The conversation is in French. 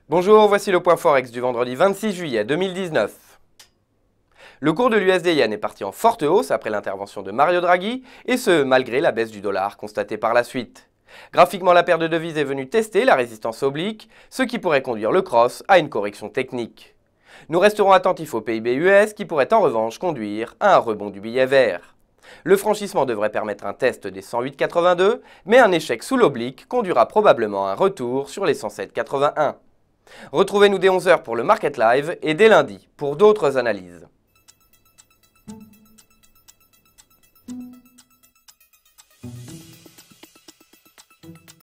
Bonjour, voici le point Forex du vendredi 26 juillet 2019. Le cours de l'USD-Yen est parti en forte hausse après l'intervention de Mario Draghi, et ce, malgré la baisse du dollar constatée par la suite. Graphiquement, la paire de devises est venue tester la résistance oblique, ce qui pourrait conduire le cross à une correction technique. Nous resterons attentifs au PIB US qui pourrait en revanche conduire à un rebond du billet vert. Le franchissement devrait permettre un test des 108,82, mais un échec sous l'oblique conduira probablement à un retour sur les 107,81. Retrouvez-nous dès 11 h pour le Market Live et dès lundi pour d'autres analyses.